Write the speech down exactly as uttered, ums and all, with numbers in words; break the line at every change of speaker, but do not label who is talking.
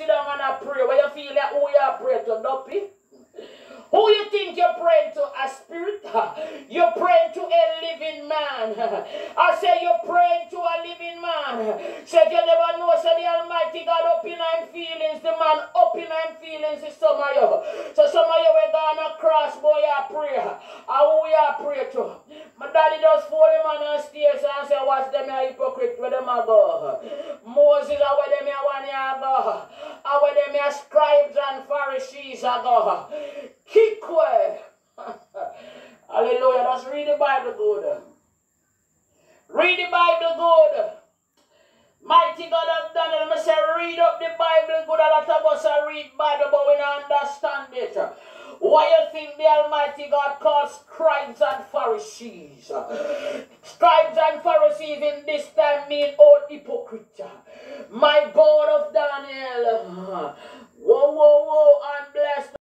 sit down and I pray, where you feel like who you are praying to, Duppy? Who you think you're praying to? A spirit? You're praying to a living man. I say you're praying to a living man. Said you never know, said the Almighty God up in him feelings. The man up in him feelings is some of you. So some of you were going across, boy, you pray. And who you pray to? My daddy just fool him on the stairs and say, watch them a hypocrite where them a go. Moses are where them a one year go. And where them a scribes and Pharisees a go. Keep quiet. Hallelujah. Let's read the Bible good. Read the Bible good. Mighty God have done it. I say read up the Bible good. A lot of us are read Bible but we don't understand it. Why you think the Almighty God calls scribes and Pharisees? Scribes and Pharisees in this time mean old hypocrite. My God of Daniel. Whoa, whoa, whoa, and